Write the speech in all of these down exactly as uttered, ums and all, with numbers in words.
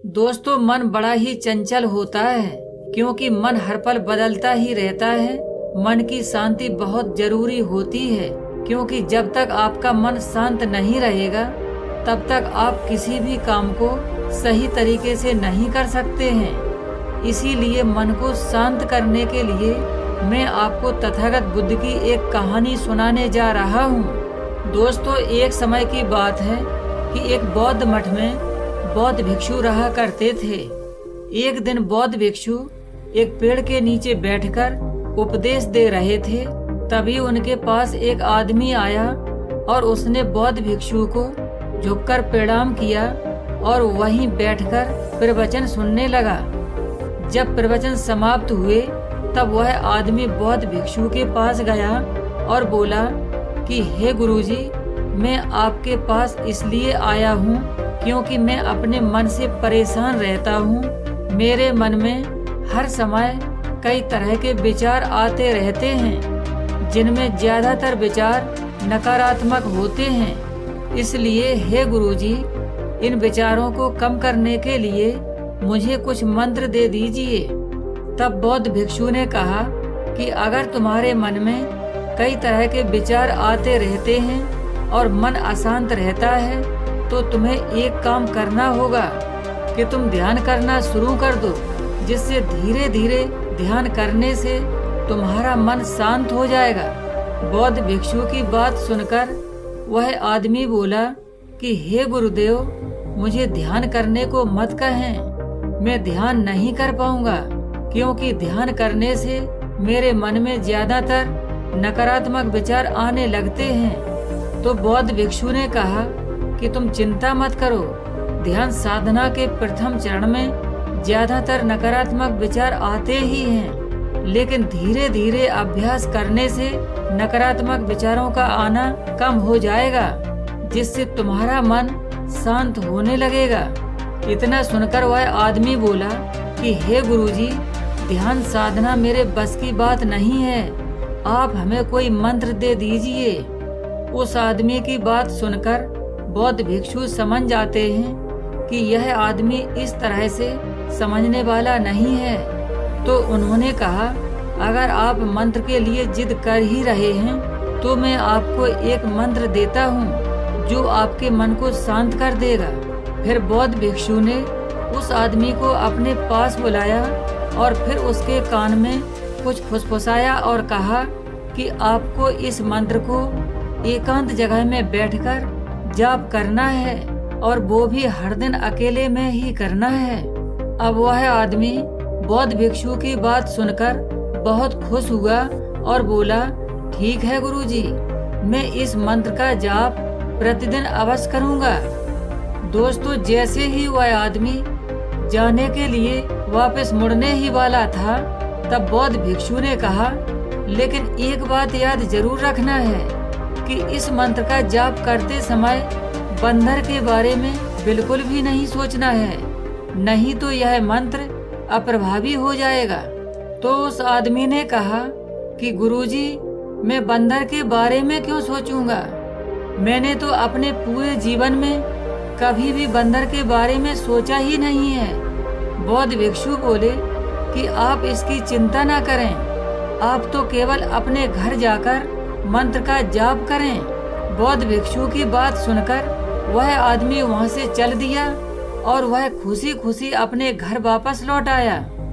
दोस्तों, मन बड़ा ही चंचल होता है क्योंकि मन हर पल बदलता ही रहता है। मन की शांति बहुत जरूरी होती है क्योंकि जब तक आपका मन शांत नहीं रहेगा तब तक आप किसी भी काम को सही तरीके से नहीं कर सकते हैं। इसीलिए मन को शांत करने के लिए मैं आपको तथागत बुद्ध की एक कहानी सुनाने जा रहा हूँ। दोस्तों, एक समय की बात है कि एक बौद्ध मठ में बौद्ध भिक्षु रहा करते थे। एक दिन बौद्ध भिक्षु एक पेड़ के नीचे बैठकर उपदेश दे रहे थे। तभी उनके पास एक आदमी आया और उसने बौद्ध भिक्षु को झुककर प्रणाम किया और वहीं बैठकर प्रवचन सुनने लगा। जब प्रवचन समाप्त हुए तब वह आदमी बौद्ध भिक्षु के पास गया और बोला कि हे गुरुजी, मैं आपके पास इसलिए आया हूँ क्योंकि मैं अपने मन से परेशान रहता हूँ। मेरे मन में हर समय कई तरह के विचार आते रहते हैं जिनमें ज्यादातर विचार नकारात्मक होते हैं। इसलिए हे गुरुजी, इन विचारों को कम करने के लिए मुझे कुछ मंत्र दे दीजिए। तब बौद्ध भिक्षु ने कहा कि अगर तुम्हारे मन में कई तरह के विचार आते रहते हैं और मन अशांत रहता है तो तुम्हें एक काम करना होगा कि तुम ध्यान करना शुरू कर दो, जिससे धीरे धीरे ध्यान करने से तुम्हारा मन शांत हो जाएगा। बौद्ध भिक्षु की बात सुनकर वह आदमी बोला कि हे गुरुदेव, मुझे ध्यान करने को मत कहें, मैं ध्यान नहीं कर पाऊंगा क्योंकि ध्यान करने से मेरे मन में ज्यादातर नकारात्मक विचार आने लगते हैं। तो बौद्ध भिक्षु ने कहा कि तुम चिंता मत करो, ध्यान साधना के प्रथम चरण में ज्यादातर नकारात्मक विचार आते ही हैं, लेकिन धीरे धीरे अभ्यास करने से नकारात्मक विचारों का आना कम हो जाएगा, जिससे तुम्हारा मन शांत होने लगेगा। इतना सुनकर वह आदमी बोला कि हे गुरुजी, ध्यान साधना मेरे बस की बात नहीं है, आप हमें कोई मंत्र दे दीजिए। उस आदमी की बात सुनकर बौद्ध भिक्षु समझ जाते हैं कि यह आदमी इस तरह से समझने वाला नहीं है। तो उन्होंने कहा, अगर आप मंत्र के लिए जिद कर ही रहे हैं तो मैं आपको एक मंत्र देता हूँ जो आपके मन को शांत कर देगा। फिर बौद्ध भिक्षु ने उस आदमी को अपने पास बुलाया और फिर उसके कान में कुछ फुसफुसाया और कहा कि आपको इस मंत्र को एकांत जगह में बैठकर जाप करना है और वो भी हर दिन अकेले में ही करना है। अब वह आदमी बौद्ध भिक्षु की बात सुनकर बहुत खुश हुआ और बोला, ठीक है गुरुजी, मैं इस मंत्र का जाप प्रतिदिन अवश्य करूँगा। दोस्तों, जैसे ही वह आदमी जाने के लिए वापस मुड़ने ही वाला था तब बौद्ध भिक्षु ने कहा, लेकिन एक बात याद जरूर रखना है कि इस मंत्र का जाप करते समय बंदर के बारे में बिल्कुल भी नहीं सोचना है, नहीं तो यह मंत्र अप्रभावी हो जाएगा। तो उस आदमी ने कहा कि गुरुजी, मैं बंदर के बारे में क्यों सोचूंगा, मैंने तो अपने पूरे जीवन में कभी भी बंदर के बारे में सोचा ही नहीं है। बौद्ध भिक्षु बोले कि आप इसकी चिंता ना करें, आप तो केवल अपने घर जाकर मंत्र का जाप करें। बौद्ध भिक्षु की बात सुनकर वह आदमी वहां से चल दिया और वह खुशी खुशी अपने घर वापस लौट आया।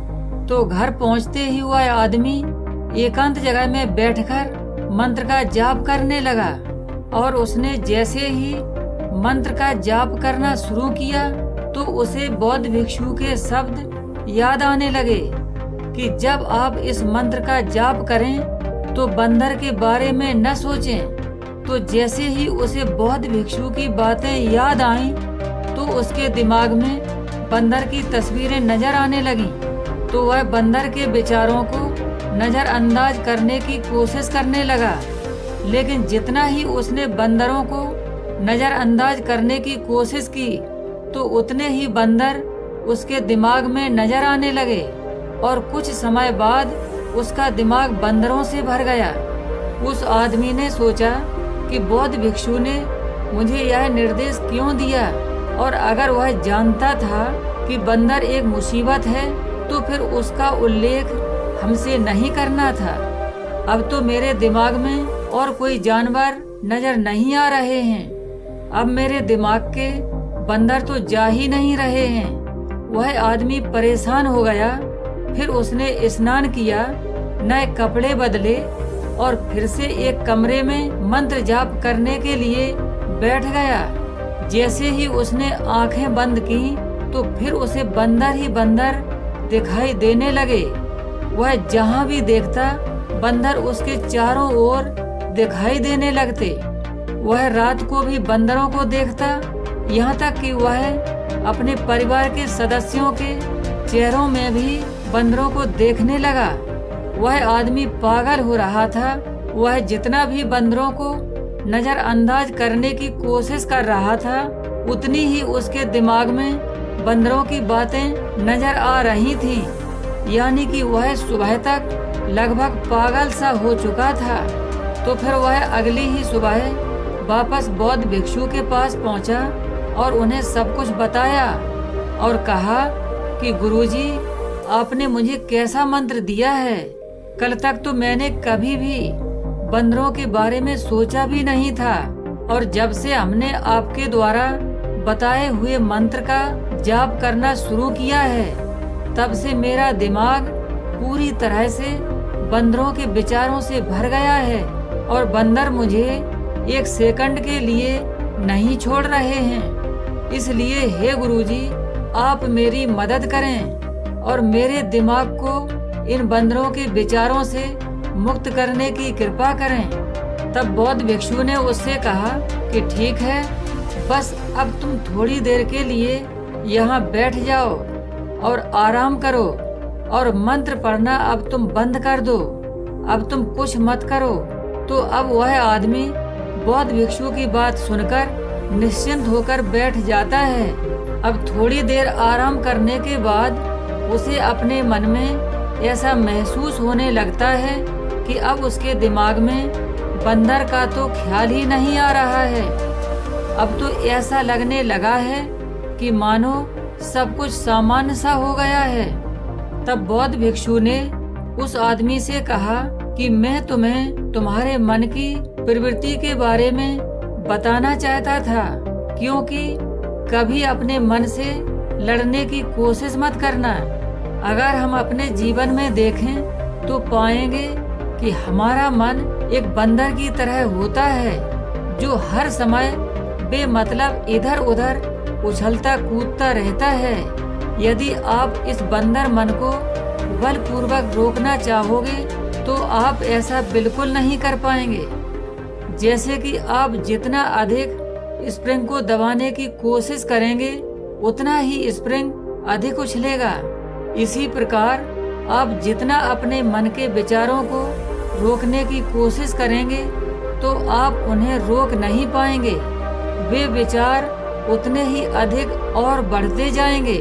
तो घर पहुंचते ही वह आदमी एकांत जगह में बैठकर मंत्र का जाप करने लगा और उसने जैसे ही मंत्र का जाप करना शुरू किया तो उसे बौद्ध भिक्षु के शब्द याद आने लगे कि जब आप इस मंत्र का जाप करें तो बंदर के बारे में न सोचें। तो जैसे ही उसे बौद्ध भिक्षु की बातें याद आईं तो उसके दिमाग में बंदर की तस्वीरें नजर आने लगीं। तो वह बंदर के विचारों को नजरअंदाज करने की कोशिश करने लगा, लेकिन जितना ही उसने बंदरों को नजरअंदाज करने की कोशिश की तो उतने ही बंदर उसके दिमाग में नजर आने लगे और कुछ समय बाद उसका दिमाग बंदरों से भर गया। उस आदमी ने सोचा कि बौद्ध भिक्षु ने मुझे यह निर्देश क्यों दिया, और अगर वह जानता था कि बंदर एक मुसीबत है तो फिर उसका उल्लेख हमसे नहीं करना था। अब तो मेरे दिमाग में और कोई जानवर नजर नहीं आ रहे हैं। अब मेरे दिमाग के बंदर तो जा ही नहीं रहे हैं। वह आदमी परेशान हो गया। फिर उसने स्नान किया, नए कपड़े बदले और फिर से एक कमरे में मंत्र जाप करने के लिए बैठ गया। जैसे ही उसने आंखें बंद की तो फिर उसे बंदर ही बंदर दिखाई देने लगे। वह जहाँ भी देखता बंदर उसके चारों ओर दिखाई देने लगते। वह रात को भी बंदरों को देखता, यहाँ तक कि वह अपने परिवार के सदस्यों के चेहरों में भी बंदरों को देखने लगा। वह आदमी पागल हो रहा था। वह जितना भी बंदरों को नजरअंदाज करने की कोशिश कर रहा था, उतनी ही उसके दिमाग में बंदरों की बातें नजर आ रही थीं। यानी कि वह सुबह तक लगभग पागल सा हो चुका था। तो फिर वह अगली ही सुबह वापस बौद्ध भिक्षु के पास पहुंचा और उन्हें सब कुछ बताया और कहा कि गुरुजी, आपने मुझे कैसा मंत्र दिया है। कल तक तो मैंने कभी भी बंदरों के बारे में सोचा भी नहीं था, और जब से हमने आपके द्वारा बताए हुए मंत्र का जाप करना शुरू किया है, तब से मेरा दिमाग पूरी तरह से बंदरों के विचारों से भर गया है और बंदर मुझे एक सेकंड के लिए नहीं छोड़ रहे हैं। इसलिए हे गुरुजी, आप मेरी मदद करें और मेरे दिमाग को इन बंदरों के विचारों से मुक्त करने की कृपा करें। तब बौद्ध भिक्षु ने उससे कहा कि ठीक है, बस अब तुम थोड़ी देर के लिए यहाँ बैठ जाओ और आराम करो और मंत्र पढ़ना अब तुम बंद कर दो। अब तुम कुछ मत करो। तो अब वह आदमी बौद्ध भिक्षु की बात सुनकर निश्चिंत होकर बैठ जाता है। अब थोड़ी देर आराम करने के बाद उसे अपने मन में ऐसा महसूस होने लगता है कि अब उसके दिमाग में बंदर का तो ख्याल ही नहीं आ रहा है। अब तो ऐसा लगने लगा है कि मानो सब कुछ सामान्य सा हो गया है। तब बौद्ध भिक्षु ने उस आदमी से कहा कि मैं तुम्हें तुम्हारे मन की प्रवृत्ति के बारे में बताना चाहता था, क्योंकि कभी अपने मन से लड़ने की कोशिश मत करना। अगर हम अपने जीवन में देखें तो पाएंगे कि हमारा मन एक बंदर की तरह होता है, जो हर समय बेमतलब इधर उधर उछलता कूदता रहता है। यदि आप इस बंदर मन को बलपूर्वक रोकना चाहोगे तो आप ऐसा बिल्कुल नहीं कर पाएंगे। जैसे कि आप जितना अधिक स्प्रिंग को दबाने की कोशिश करेंगे, उतना ही स्प्रिंग अधिक उछलेगा। इसी प्रकार आप जितना अपने मन के विचारों को रोकने की कोशिश करेंगे तो आप उन्हें रोक नहीं पाएंगे। वे विचार उतने ही अधिक और बढ़ते जाएंगे।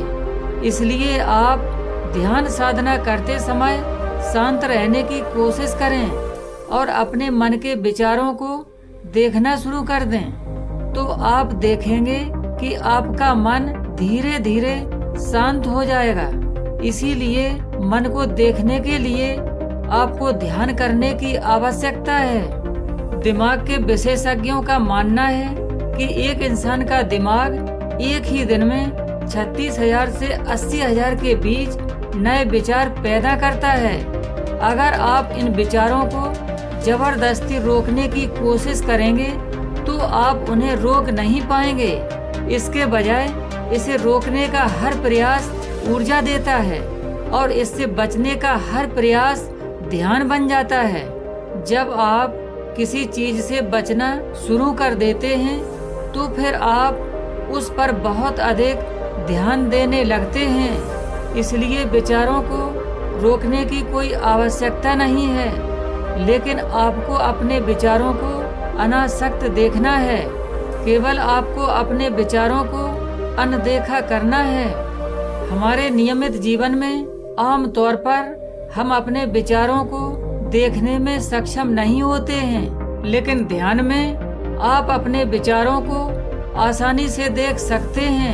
इसलिए आप ध्यान साधना करते समय शांत रहने की कोशिश करें और अपने मन के विचारों को देखना शुरू कर दें। तो आप देखेंगे कि आपका मन धीरे धीरे शांत हो जाएगा। इसीलिए मन को देखने के लिए आपको ध्यान करने की आवश्यकता है। दिमाग के विशेषज्ञों का मानना है कि एक इंसान का दिमाग एक ही दिन में छत्तीस हजार से अस्सी हजार के बीच नए विचार पैदा करता है। अगर आप इन विचारों को जबरदस्ती रोकने की कोशिश करेंगे तो आप उन्हें रोक नहीं पाएंगे। इसके बजाय इसे रोकने का हर प्रयास ऊर्जा देता है और इससे बचने का हर प्रयास ध्यान बन जाता है। जब आप किसी चीज से बचना शुरू कर देते हैं तो फिर आप उस पर बहुत अधिक ध्यान देने लगते हैं। इसलिए विचारों को रोकने की कोई आवश्यकता नहीं है, लेकिन आपको अपने विचारों को अनासक्त देखना है। केवल आपको अपने विचारों को अनदेखा करना है। हमारे नियमित जीवन में आम तौर पर हम अपने विचारों को देखने में सक्षम नहीं होते हैं, लेकिन ध्यान में आप अपने विचारों को आसानी से देख सकते हैं।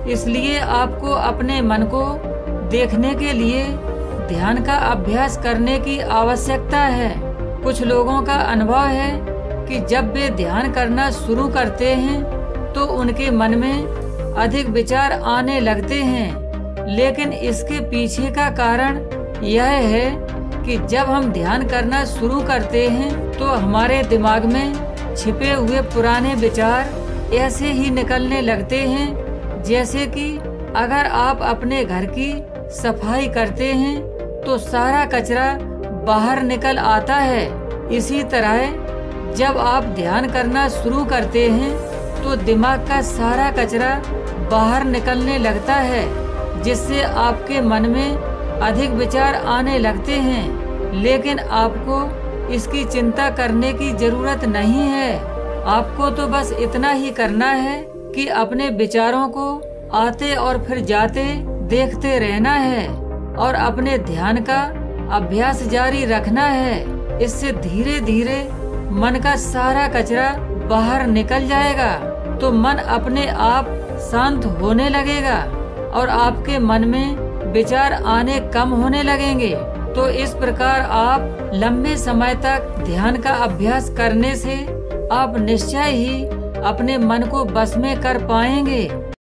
इसलिए आपको अपने मन को देखने के लिए ध्यान का अभ्यास करने की आवश्यकता है। कुछ लोगों का अनुभव है कि जब वे ध्यान करना शुरू करते हैं तो उनके मन में अधिक विचार आने लगते हैं, लेकिन इसके पीछे का कारण यह है कि जब हम ध्यान करना शुरू करते हैं तो हमारे दिमाग में छिपे हुए पुराने विचार ऐसे ही निकलने लगते हैं, जैसे कि अगर आप अपने घर की सफाई करते हैं तो सारा कचरा बाहर निकल आता है। इसी तरह जब आप ध्यान करना शुरू करते हैं तो दिमाग का सारा कचरा बाहर निकलने लगता है, जिससे आपके मन में अधिक विचार आने लगते हैं। लेकिन आपको इसकी चिंता करने की जरूरत नहीं है। आपको तो बस इतना ही करना है कि अपने विचारों को आते और फिर जाते देखते रहना है और अपने ध्यान का अभ्यास जारी रखना है। इससे धीरे धीरे मन का सारा कचरा बाहर निकल जाएगा, तो मन अपने आप शांत होने लगेगा और आपके मन में विचार आने कम होने लगेंगे। तो इस प्रकार आप लंबे समय तक ध्यान का अभ्यास करने से आप निश्चय ही अपने मन को बस में कर पाएंगे।